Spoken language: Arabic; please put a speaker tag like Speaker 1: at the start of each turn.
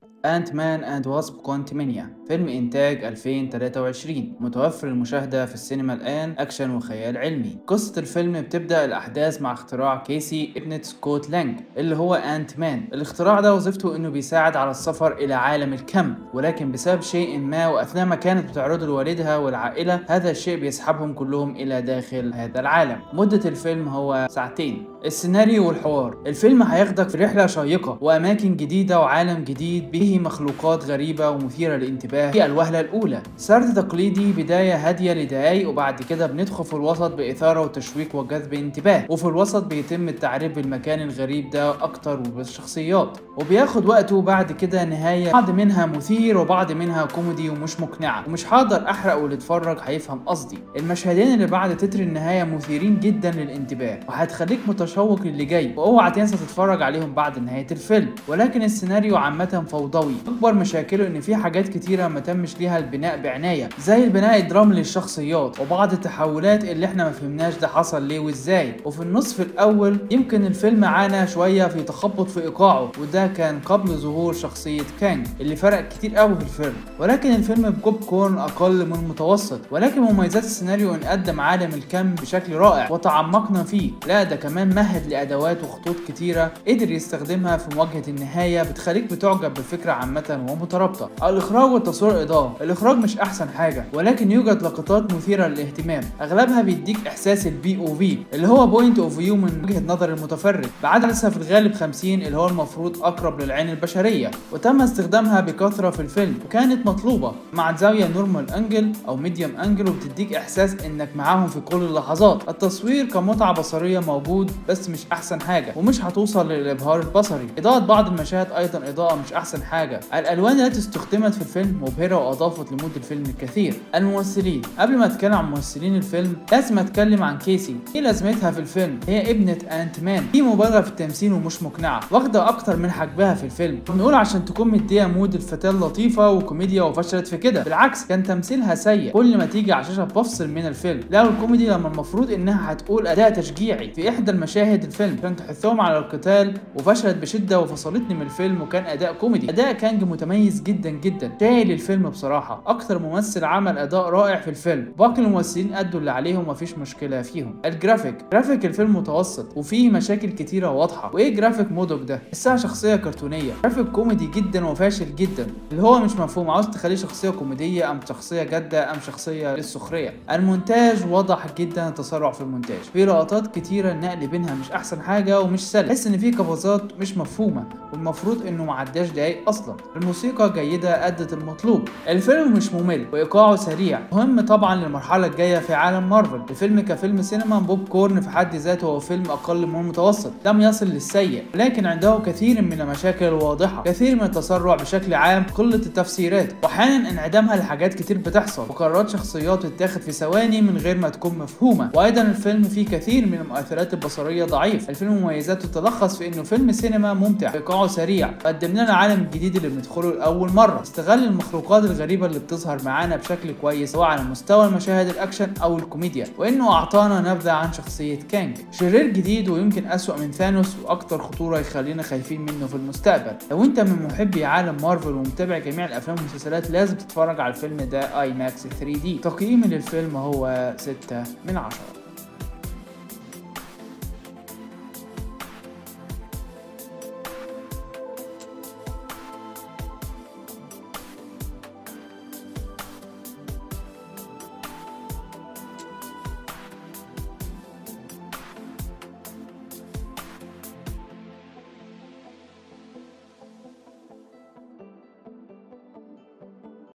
Speaker 1: أنت مان أند واسب كوانتمانيا، فيلم إنتاج 2023 متوفر المشاهدة في السينما الآن. أكشن وخيال علمي. قصة الفيلم بتبدأ الأحداث مع اختراع كيسي ابنة سكوت لانج اللي هو أنت مان. الاختراع ده وظيفته إنه بيساعد على السفر إلى عالم الكم، ولكن بسبب شيء ما وأثناء ما كانت بتعرضه لوالدها والعائلة هذا الشيء بيسحبهم كلهم إلى داخل هذا العالم. مدة الفيلم هو ساعتين. السيناريو والحوار: الفيلم هياخدك في رحلة شيقة وأماكن جديدة وعالم جديد به مخلوقات غريبة ومثيرة للانتباه في الوهلة الأولى. سرد تقليدي، بداية هادية لدقايق وبعد كده بندخل في الوسط بإثارة وتشويق وجذب انتباه، وفي الوسط بيتم التعريف بالمكان الغريب ده أكتر وبالشخصيات، وبياخد وقته وبعد كده نهاية بعض منها مثير وبعض منها كوميدي ومش مقنعة. ومش هقدر أحرق واللي اتفرج هيفهم قصدي. المشهدين اللي بعد تتر النهاية مثيرين جدا للانتباه وهتخليك متشوق للي جاي، واوعى تنسى تتفرج عليهم بعد نهاية الفيلم. ولكن السيناريو عامة فوضوي، اكبر مشاكله ان في حاجات كتيرة ما تمش ليها البناء بعناية، زي البناء الدرامي للشخصيات وبعض التحولات اللي احنا ما فهمناش ده حصل ليه وازاي. وفي النصف الاول يمكن الفيلم عانى شوية في تخبط في ايقاعه، وده كان قبل ظهور شخصية كانج اللي فرق كتير قوي في الفيلم. ولكن الفيلم بوب كورن اقل من المتوسط. ولكن مميزات السيناريو ان قدم عالم الكم بشكل رائع وتعمقنا فيه، لا ده كمان مهد لادوات وخطوط كتيرة قدر يستخدمها في مواجهة النهاية بتخليك بتعجب بالفكرة عامة ومترابطة. الاخراج والتصوير اضاءة: الاخراج مش احسن حاجة، ولكن يوجد لقطات مثيرة للاهتمام اغلبها بيديك احساس البي او في اللي هو بوينت اوف فيو من وجهة نظر المتفرج، بعدسها في الغالب 50 اللي هو المفروض اقرب للعين البشرية، وتم استخدامها بكثرة في الفيلم وكانت مطلوبة مع زاوية نورمال انجل او ميديوم انجل، وبتديك احساس انك معاهم في كل اللحظات. التصوير كمتعة بصرية موجود بس مش احسن حاجة ومش هتوصل للابهار البصري. اضاءة بعض المشاهد ايضا اضاءة مش احسن حاجة. الالوان التي استخدمت في الفيلم مبهرة واضافت لمود الفيلم الكثير. الممثلين: قبل ما اتكلم عن ممثلين الفيلم لازم اتكلم عن كيسي. ايه لازمتها في الفيلم؟ هي ابنة انت مان، دي مبالغة في التمثيل ومش مقنعة، واخدة اكتر من حجمها في الفيلم. بنقول عشان تكون مدية مود الفتاة اللطيفة وكوميديا وفشلت في كده، بالعكس كان تمثيلها سيء. كل ما تيجي على الشاشة بفصل من الفيلم. لا الكوميدي لما المفروض انها هتقول اداء تشجيعي في احدى المشاهد الفيلم عشان تحثهم على القتال، وفشلت بشدة وفصلتني من الفيلم. وكان اداء كوميدي، اداء كانج متميز جدا جدا شايل الفيلم بصراحة. اكتر ممثل عمل اداء رائع في الفيلم. باقي الممثلين ادوا اللي عليهم مفيش مشكلة فيهم. جرافيك الفيلم متوسط وفيه مشاكل كتيرة واضحة. وايه جرافيك مودوك ده؟ الساعة شخصية كرتونية. جرافيك كوميدي جدا وفاشل جدا اللي هو مش مفهوم، عاوز تخليه شخصية كوميدية ام شخصية جادة ام شخصية للسخرية. المونتاج واضح جدا التسرع في المونتاج، في لقطات كتيرة النقل بينها مش احسن حاجة ومش سلس، تحس ان في قفزات مش مفهومة والمفروض انه معداش دقايق اصلا. الموسيقى جيدة ادت المطلوب. الفيلم مش ممل وايقاعه سريع، مهم طبعا للمرحلة الجاية في عالم مارفل. الفيلم كفيلم سينما بوب كورن في حد ذاته هو فيلم اقل من المتوسط، لم يصل للسيء لكن عنده كثير من المشاكل الواضحة، كثير من التسرع بشكل عام، قلة التفسيرات، واحيانا انعدامها لحاجات كتير بتحصل، وقرارات شخصيات تتاخد في ثواني من غير ما تكون مفهومة. وايضا الفيلم فيه كثير من المؤثرات البصرية ضعيف. الفيلم مميزاته تتلخص في انه فيلم سينما ممتع، ايقاعه سريع، قدم لنا العالم الجديد اللي بندخله لاول مرة، استغل المخلوقات الغريبة اللي بتظهر معانا بشكل كويس سواء على مستوى المشاهد الاكشن او الكوميديا، وانه اعطانا نبذة عن شخصية كانج، شرير جديد ويمكن اسوأ من ثانوس واكتر خطورة يخلينا خايفين منه في المستقبل. لو انت من محبي عالم مارفل ومتابع جميع الافلام والمسلسلات لازم تتفرج على الفيلم ده اي ماكس 3D. تقييمي للفيلم هو 6 من 10.